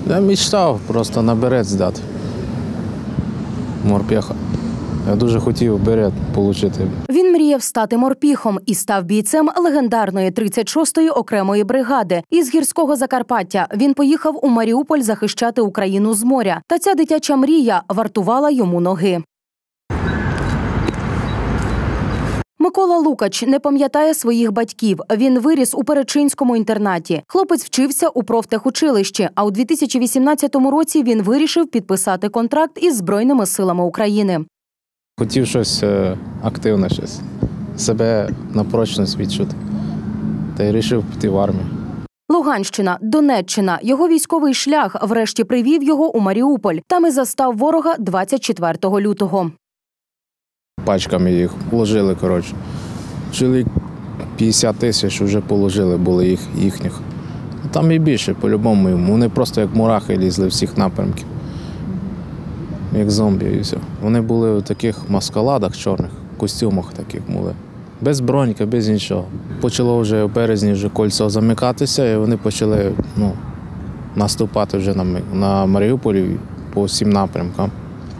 Я мечтав просто на берет здати. Морпеха. Я дуже хотів берет отримати. Він мріяв стати морпіхом і став бійцем легендарної 36-ї окремої бригади. Із гірського Закарпаття він поїхав у Маріуполь захищати Україну з моря. Та ця дитяча мрія вартувала йому ноги. Микола Лукач не пам'ятає своїх батьків. Він виріс у Перечинському інтернаті. Хлопець вчився у профтехучилищі, а у 2018 році він вирішив підписати контракт із Збройними силами України. Хотів щось активне, щось. Себе на прочність відчути. Та й вирішив піти в армію. Луганщина, Донеччина. Його військовий шлях врешті привів його у Маріуполь. Там і застав ворога 24 лютого. Пачками їх положили, коротше. Чоловік 50 тисяч вже положили, були їхніх. Там і більше, по-любому. Вони просто як мурахи лізли всіх напрямків. Як зомбі і все. Вони були у таких маскаладах чорних, костюмах таких були. Без броньки, без нічого. Почало вже в березні вже кольцо замикатися, і вони почали наступати вже на Маріуполі по всім напрямкам.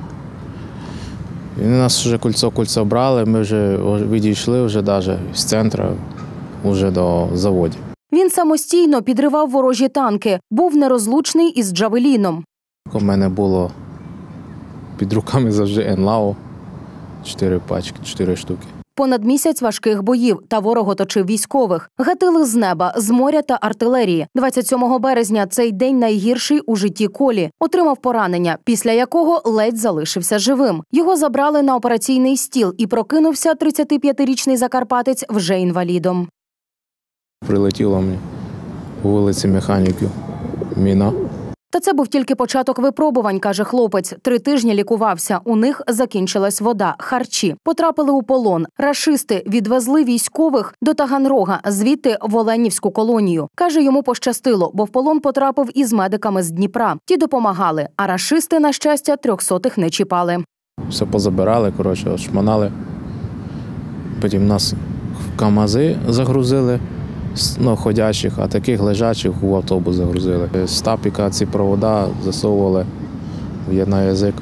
І нас вже кольцо брали, ми вже відійшли вже навіть з центру вже до заводів. Він самостійно підривав ворожі танки, був нерозлучний із Джавеліном. У мене було під руками завжди НЛАО, 4 пачки, 4 штуки. Понад місяць важких боїв, та ворог оточив військових. Гатили з неба, з моря та артилерії. 27 березня цей день найгірший у житті Колі. Отримав поранення, після якого ледь залишився живим. Його забрали на операційний стіл і прокинувся 35-річний закарпатець вже інвалідом. Прилетіло мені у вулиці Механіків міна. Та це був тільки початок випробувань, каже хлопець. 3 тижні лікувався. У них закінчилась вода, харчі. Потрапили у полон. Рашисти відвезли військових до Таганрога, звідти в Оленівську колонію. Каже, йому пощастило, бо в полон потрапив із медиками з Дніпра. Ті допомагали, а рашисти, на щастя, 300-х не чіпали. Все позабирали, коротше, шмонали. Потім нас в КАМАЗи загрузили. Ходячих, а таких лежачих у автобус загрузили. З тапіка ці провода засовували на язик.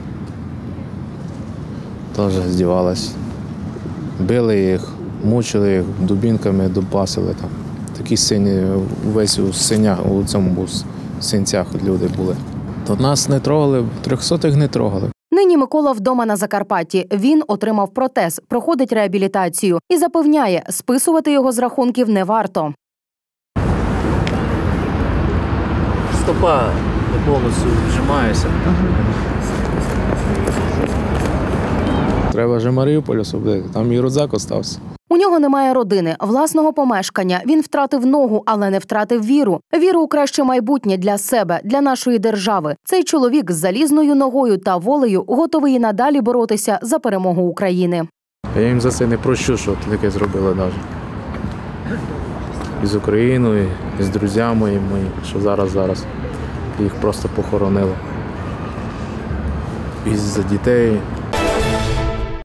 Теж здівалися. Били їх, мучили їх, дубінками дубасили. Там. Такі сині, весь у синях, у цьому був, в синцях люди були. То нас не трогали, 300-х не трогали. Нині Микола вдома на Закарпатті. Він отримав протез, проходить реабілітацію і запевняє, списувати його з рахунків не варто. Стопа не повністю вжимається. Треба вже Маріуполь освободити, там і рюкзак остався. У нього немає родини, власного помешкання. Він втратив ногу, але не втратив віру. Віру у краще майбутнє для себе, для нашої держави. Цей чоловік з залізною ногою та волею готовий і надалі боротися за перемогу України. Я їм за це не прощу, що таке зробили навіть. І з Україною, і з друзями моїми, що зараз їх просто похоронили. І за дітей.